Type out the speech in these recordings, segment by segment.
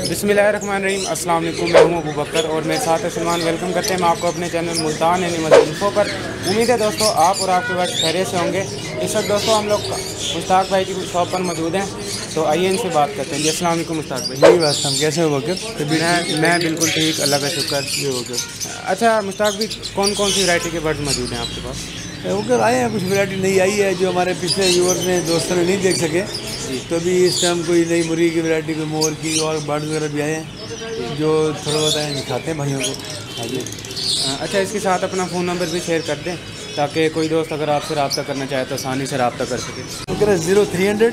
बिस्मिल्लाहिर्रहमानिर्रहीम। अस्सलाम वालेकुम। मैं हूं अबू बकर और मेरे साथ है सलमान। वेलकम करते हैं हम आपको अपने चैनल मुल्तान एनिमल इन्फो पर। उम्मीद है दोस्तों आप और आपके पास खैरियत से होंगे। इस वक्त दोस्तों हम लोग मुश्ताक भाई की शॉप पर मौजूद हैं, तो आइए इनसे बात करते हैं। जी अस्सलाम वालेकुम मुश्ताक भाई। जी बस हम कैसे हो बकर? मैं बिल्कुल ठीक, अल्लाह का शुक्र। जी बकर। अच्छा मुश्ताक भाई, कौन कौन सी वैरायटी के बर्ड मौजूद हैं आपके पास? बकर आए हैं, कुछ वैरायटी नई आई है जो हमारे पिछले व्यूअर्स ने दोस्तों ने नहीं देख सके, तो अभी इस टाइम कोई नई मुर्गी की वैरायटी, कोई मोर की और बर्ड वगैरह भी आए हैं जो थोड़ा बहुत आए दिखाते हैं भाइयों को। हाँ जी। अच्छा, इसके साथ अपना फ़ोन नंबर भी शेयर कर दें ताकि कोई दोस्त अगर आपसे रब्ता करना चाहे तो आसानी से रब्ता कर सके। बकर 0300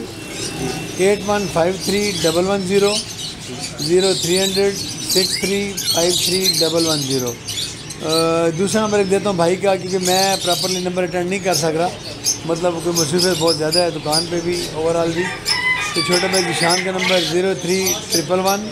8153 110 0300 6353 110। दूसरा नंबर एक देता हूँ भाई का, क्योंकि मैं प्रॉपरली नंबर अटेंड नहीं कर सक रहा, मतलब कोई मुसीबत बहुत ज़्यादा है दुकान पे भी ओवरऑल भी। तो छोटे भाई जिशान का नंबर 0311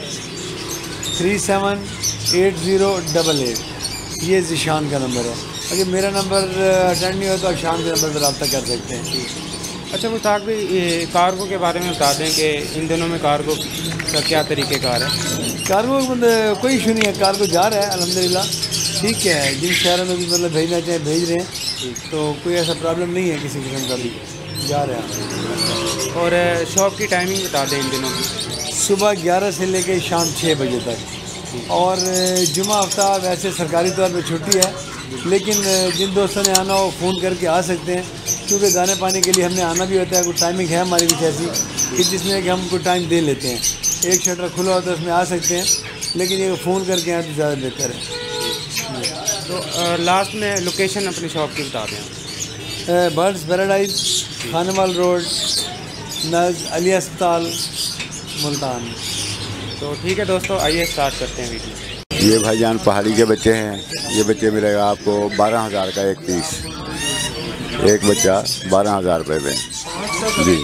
378088। ये जिशान का नंबर है। अगर मेरा नंबर अटेंड नहीं हो तो आप शाम के नंबर पर रब्ता कर सकते हैं। अच्छा मुश्ताक भाई, ये कार्गो के बारे में बता दें कि इन दिनों में कार्गो का क्या तरीक़ेकार है? कार्गो मतलब कोई इशू नहीं है, कार्गो जा रहा है अल्हम्दुलिल्लाह, ठीक है। जिन शहरों में भी मतलब भेजना चाहें भेज रहे हैं, तो कोई ऐसा प्रॉब्लम नहीं है किसी किस्म का भी, जा रहे हैं। और शॉप की टाइमिंग बता दें इन दिनों की। सुबह 11 से लेकर शाम 6 बजे तक, और जुमा हफ्ता वैसे सरकारी तौर पे छुट्टी है, लेकिन जिन दोस्तों ने आना हो फ़ोन करके आ सकते हैं, क्योंकि दाने पानी के लिए हमने आना भी होता है। कुछ टाइमिंग है हमारी कुछ ऐसी कि जिसमें कि हम कुछ टाइम दे लेते हैं। एक शटर खुला होता है उसमें आ सकते हैं, लेकिन ये फ़ोन करके आए तो ज़्यादा बेहतर है। तो लास्ट में लोकेशन अपनी शॉप की बता दें। Birds paradise, Khanwal road, Naz Ali अस्पताल, मुल्तान। तो ठीक है दोस्तों, आइए स्टार्ट करते हैं वीडियो। ये भाईजान पहाड़ी के बच्चे हैं। ये बच्चे मिलेगा आपको 12,000 का एक पीस, एक बच्चा 12,000 रुपये में जी।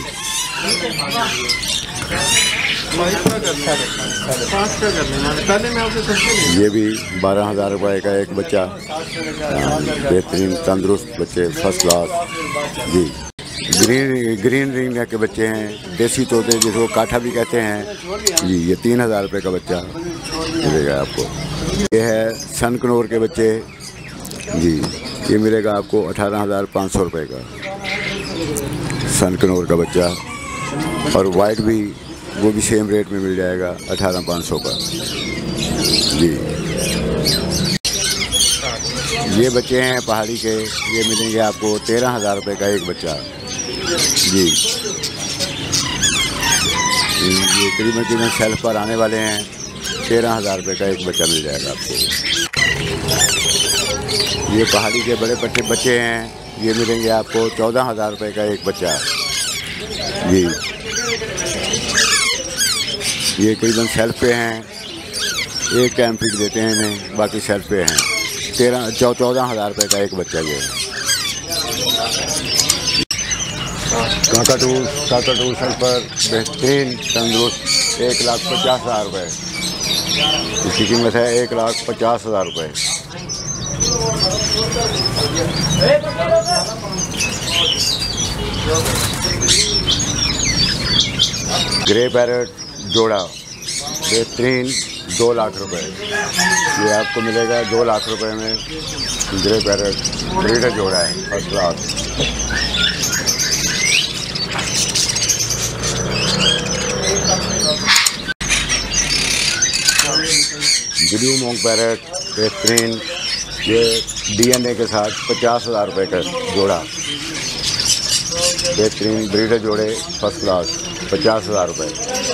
ये भी 12,000 रुपये का एक बच्चा, बेहतरीन तंदुरुस्त बच्चे, फर्स्ट क्लास जी। ग्रीन रिंग के बच्चे हैं, देसी तोते जिसको काठा भी कहते हैं जी। ये 3,000 रुपये का बच्चा मिलेगा आपको। ये है सनकनोर के बच्चे जी। ये मिलेगा आपको 18,500 रुपये का सनकनोर का बच्चा, और वाइट भी वो भी सेम रेट में मिल जाएगा 18,500 का जी। ये बच्चे हैं पहाड़ी के, ये मिलेंगे आपको 13,000 रुपये का एक बच्चा जी। ये करीबन शेल्फ पर आने वाले हैं। 13,000 रुपये का एक बच्चा मिल जाएगा आपको। ये पहाड़ी के बड़े बच्चे हैं, ये मिलेंगे आपको 14,000 रुपये का एक बच्चा जी। ये करीबन शेल्फ पे हैं, एक टाइम फीड देते हैं इन्हें, बाकी शेल्फ पे हैं। 14,000 रुपये का एक बच्चा ये है। काकाटू शेल्फ पर बेहतरीन तंदुरुस्त 1,50,000 रुपये। इसकी कीमत है 1,50,000 रुपये। ग्रे पैरेट जोड़ा बेहतरीन 2 लाख रुपए। ये आपको मिलेगा 2 लाख रुपए में। ग्रे पैरेट ब्रीडर जोड़ा है फर्स्ट क्लास। ब्लू मोंग पैरेट बेहतरीन, ये DNA के साथ 50,000 रुपये का जोड़ा, बेहतरीन ब्रीडर जोड़े फर्स्ट क्लास 50,000 रुपये।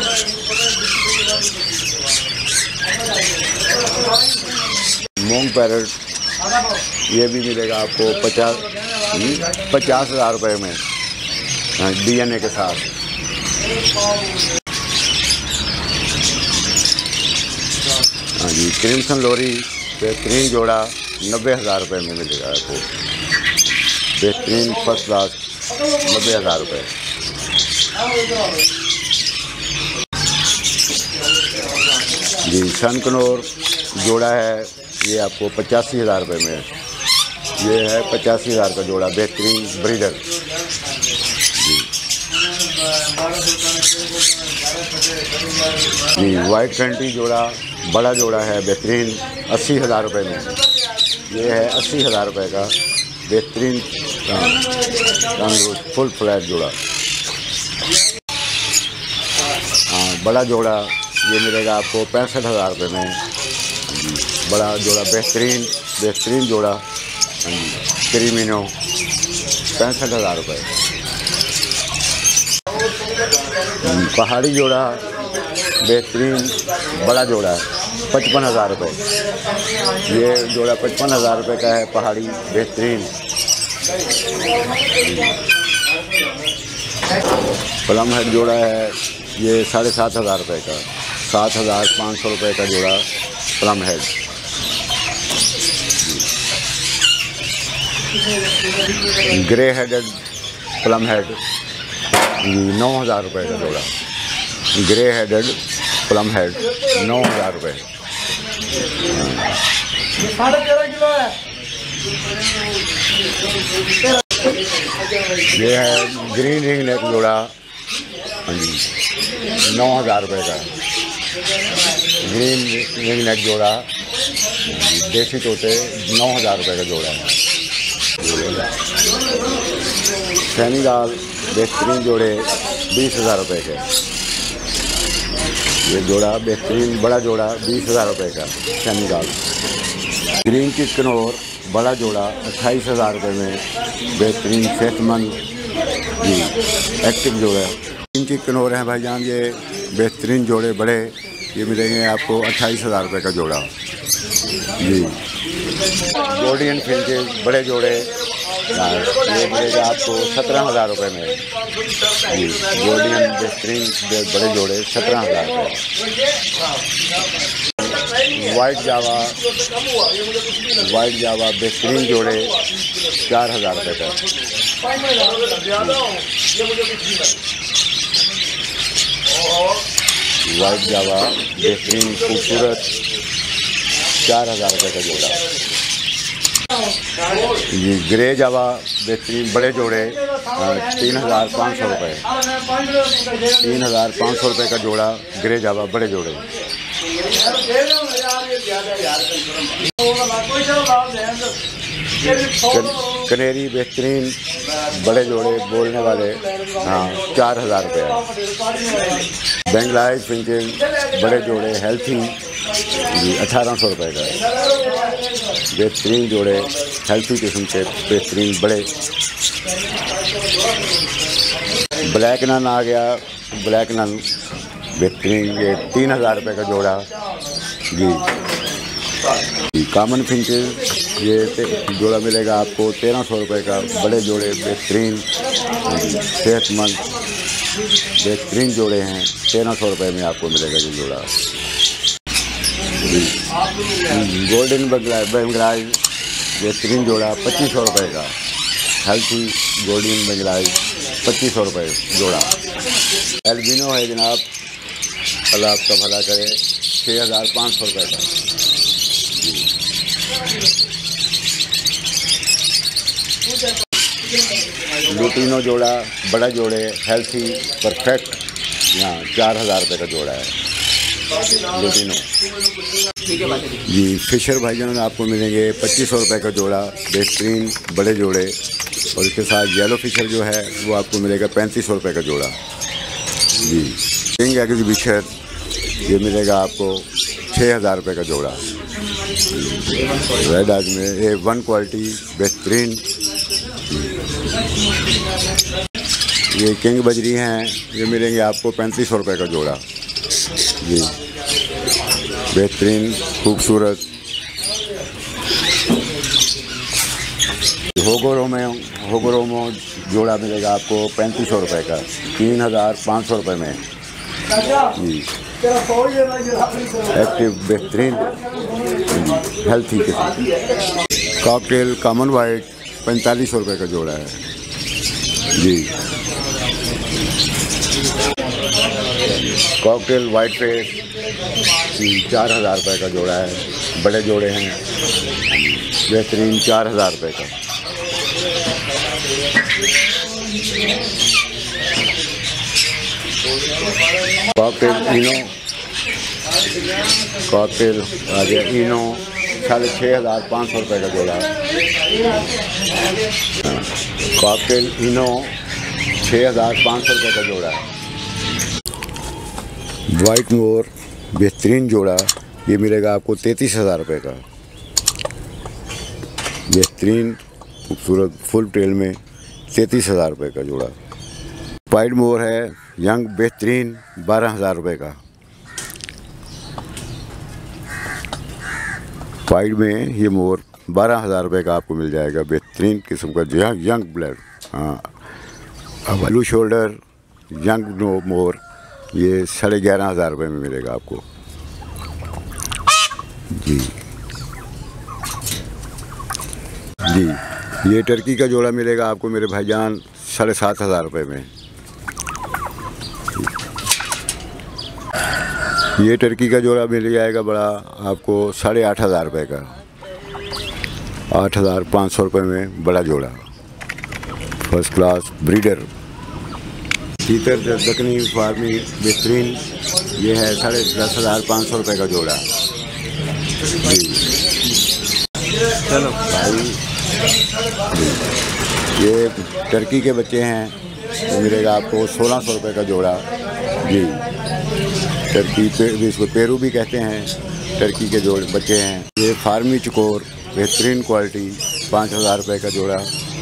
मोंग पैरेट ये भी मिलेगा आपको 50,000 रुपये में DNA के साथ। हाँ जी, क्रिम्सन लोरी बेहतरीन जोड़ा 90,000 रुपये में मिलेगा आपको, बेहतरीन फर्स्ट क्लास 90,000 रुपये। जी सनकनोर जोड़ा है, ये आपको 85,000 रुपये में। ये है 85,000 का जोड़ा, बेहतरीन ब्रीडर जी। जी वाइट कंट्री जोड़ा बड़ा जोड़ा है बेहतरीन 80,000 रुपये में। ये है 80,000 रुपये का बेहतरीन फुल फ्लैट जोड़ा। हाँ बड़ा जोड़ा ये मिलेगा आपको 65,000 रुपये में। बड़ा जोड़ा बेहतरीन जोड़ा क्रीमिनो 65,000 रुपये। पहाड़ी जोड़ा बेहतरीन बड़ा जोड़ा है 55,000 रुपये। ये जोड़ा 55,000 रुपये का है पहाड़ी बेहतरीन। प्लम हेड जोड़ा है ये 7,500 रुपये का, 7,500 रुपये का जोड़ा plum head. Grey headed plum head 9,000 रुपये का जोड़ा। ग्रे हेडेड प्लम हेड 9,000 रुपये। ये है ग्रीन रिंग नेक जोड़ा 9,000 रुपये का। ग्रीन रिंग नेक जोड़ा देसी तोते 9,000 रुपये का जोड़ा है। सैनीलाल बेहतरीन जोड़े 20,000 रुपये के। ये जोड़ा बेहतरीन बड़ा जोड़ा 20,000 रुपये का सैनीलाल। ग्रीन चिकनोर बड़ा जोड़ा 28,000 रुपये में बेहतरीन सेहतमंद जी एक्टिव जोड़ा। ग्रीन चिकनोर हैं भाईजान ये बेहतरीन जोड़े बड़े, ये मिलेंगे आपको 28,000 रुपये का जोड़ा जी। गोल्डियन फिंचेस बड़े जोड़े ये मिलेगा आपको 17,000 रुपये में जी। गोल्डियन बेहतरीन बड़े जोड़े 17,000 रुपये। वाइट जावा बेहतरीन जोड़े 4,000 रुपये का। वाइट जावा बेहतरीन खूबसूरत 4,000 रुपये का जोड़ा। ये ग्रे जावा बेहतरीन बड़े जोड़े 3,500 रुपये। 3,500 रुपये का जोड़ा ग्रे जावा बड़े जोड़े। कनेरी बेहतरीन बड़े जोड़े बोलने वाले हाँ 4,000 रुपये। बेंगलाइज फिंचेस बड़े जोड़े हेल्थी जी 1,800 रुपये का। बेहतरीन जोड़े हेल्थी किस्म के बेहतरीन बड़े। ब्लैक नन आ गया, ब्लैक नन बेहतरीन ये 3,000 रुपये का जोड़ा जी। कॉमन फिंचेस ये जोड़ा मिलेगा आपको 1,300 रुपये का। बड़े जोड़े बेहतरीन सेहतमंद बेहतरीन जोड़े हैं 1,300 रुपये में आपको मिलेगा ये जोड़ा जी। गोल्डन बेंगलाइज बेहतरीन जोड़ा 2,500 रुपये का। हेल्थी गोल्डन बेंगलाइज 2,500 रुपये जोड़ा। एल्बिनो है जनाब, अल्लाह आपका भला करे 6,500 रुपये का। लुटिनो जोड़ा बड़ा जोड़े हेल्थी परफेक्ट यहाँ 4,000 रुपये का जोड़ा है लुटिनो जी। फिशर भाईजान आपको मिलेंगे 2,500 रुपये का जोड़ा बेहतरीन बड़े जोड़े। और इसके साथ येलो फिशर जो है वो आपको मिलेगा 3,500 रुपये का जोड़ा जी। किंग एग्जीबिशन ये मिलेगा आपको 6,000 रुपये का जोड़ा। रेड आज में ये 1 क्वालिटी बेहतरीन। ये किंग बजरी हैं ये मिलेंगे आपको 3,500 रुपये का जोड़ा जी। बेहतरीन खूबसूरत। होगोरोमो जोड़ा मिलेगा आपको 3,500 रुपये का 3,500 रुपये में जी। एक्टिव बेहतरीन हेल्थी किस्म। कॉकटेल कॉमन वाइट 4,500 रुपये का जोड़ा है जी। कॉकटेल वाइट फेस 4,000 रुपये का जोड़ा है। बड़े जोड़े हैं बेहतरीन 4,000 रुपये का। कॉकटेल इनो कॉकटेल आ गया इनो 6,500 रुपये का जोड़ा। कॉकटेल इनो 6,500 रुपये का जोड़ा। वाइट मोर बेहतरीन जोड़ा, ये मिलेगा आपको 33,000 रुपये का। बेहतरीन खूबसूरत फुल टेल में 33,000 रुपये का जोड़ा। वाइट मोर है यंग बेहतरीन 12,000 रुपये का। वाइट में ये मोर 12,000 रुपये का आपको मिल जाएगा। बेहतरीन किस्म का यंग ब्लड। हाँ, अब ब्लू शोल्डर यंग मोर ये 11,500 रुपये में मिलेगा आपको जी। जी, ये टर्की का जोड़ा मिलेगा आपको मेरे भाईजान 7,500 रुपये में। ये टर्की का जोड़ा मिल जाएगा बड़ा आपको 8,500 रुपये का। 8,500 रुपये में बड़ा जोड़ा, फर्स्ट क्लास ब्रीडर। तीतर दक्कनी फार्मी बेहतरीन, ये है 10,500 रुपये का जोड़ा जी। चलो भाई, ये टर्की के बच्चे हैं, तो मिलेगा आपको 1,600 रुपये का जोड़ा जी। टर्की पे इसको पेरू भी कहते हैं, टर्की के जोड़े बच्चे हैं। ये फार्मी चकोर बेहतरीन क्वालिटी 5,000 रुपये का जोड़ा।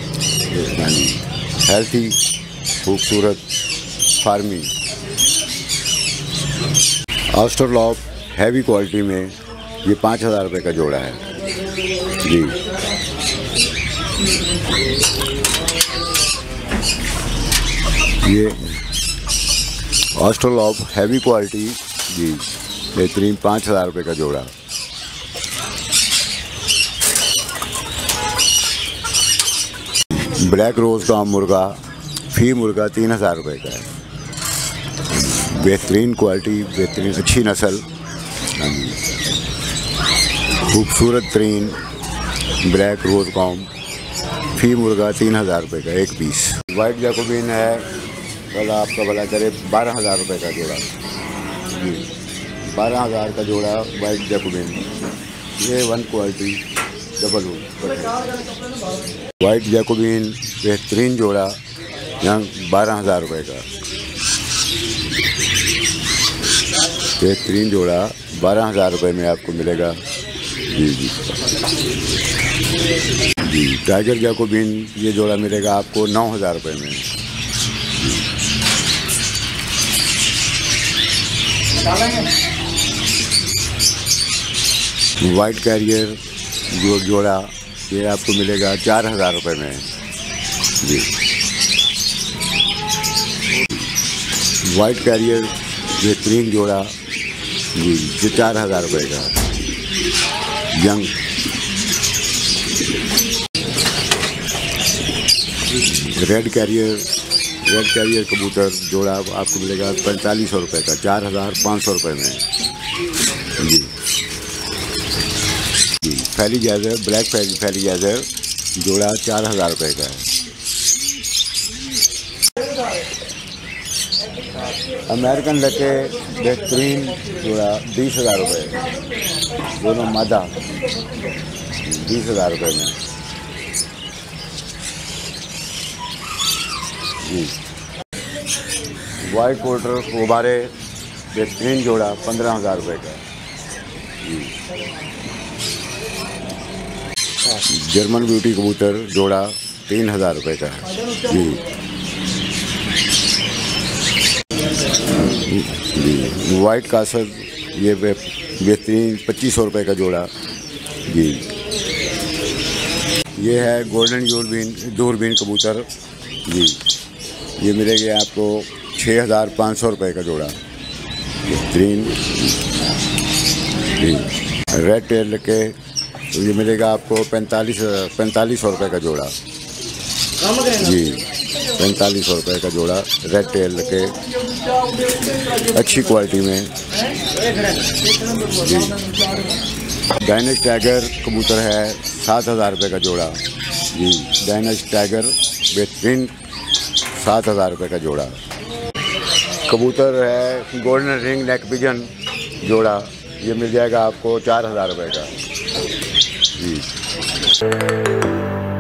हेल्थी खूबसूरत फार्मी। ऑस्ट्रेलॉप हैवी क्वालिटी में ये 5,000 रुपये का जोड़ा है जी। ये ऑस्ट्रेलॉप हैवी क्वालिटी जी, बेहतरीन 5,000 रुपये का जोड़ा। ब्लैक रोज का मुर्गा फी मुर्गा 3,000 रुपये का है। बेहतरीन क्वालिटी, बेहतरीन अच्छी नस्ल, खूबसूरत तरीन ब्लैक रोज कॉम फी मुर्गा 3,000 रुपये का एक पीस। वाइट जैकोबिन है, भला आपका भला करे 12,000 रुपये का जोड़ा जी। 12,000 का जोड़ा वाइट जैकोबिन, ये one quality double white jacobin बेहतरीन जोड़ा, यहाँ 12,000 रुपये का बेहतरीन जोड़ा 12,000 रुपये में आपको मिलेगा जी जी जी। टाइगर जैकोबिन ये जोड़ा मिलेगा आपको 9,000 रुपये में। वाइट कैरियर जो जोड़ा ये आपको मिलेगा 4,000 रुपये में जी। वाइट कैरियर बेहतरीन जोड़ा जी, ये 4,000 रुपये का। यंग रेड कैरियर कबूतर जोड़ा आपको मिलेगा 4,500 रुपये का, 4,500 रुपये में जी जी। फैली जैजर ब्लैक फैली जैजर जोड़ा 4,000 रुपये का है। अमेरिकन लके बेहतरीन जोड़ा 20,000 रुपये, दोनों मादा 20,000 रुपये में जी। वाइट कोटर गुब्बारे बेहतरीन जोड़ा 15,000 रुपये का जी। जर्मन ब्यूटी कबूतर जोड़ा 3,000 रुपये का है जी जी। वाइट कासर ये बेहतरीन 2,500 रुपये का जोड़ा जी। ये है गोल्डन दूरबीन कबूतर जी, ये मिलेगा आपको 6,500 रुपये का जोड़ा बेहतरीन जी। रेड टेल के ये मिलेगा आपको 4500 रुपये का जोड़ा जी। 4500 रुपये का जोड़ा रेड टेल के अच्छी क्वालिटी में जी। डायनेश टाइगर कबूतर है 7,000 रुपये का जोड़ा जी। डायनेश टाइगर बेहतरीन 7,000 रुपये का जोड़ा। कबूतर है गोल्डन रिंग नेक पिजन जोड़ा, ये मिल जाएगा आपको 4,000 रुपये का जी।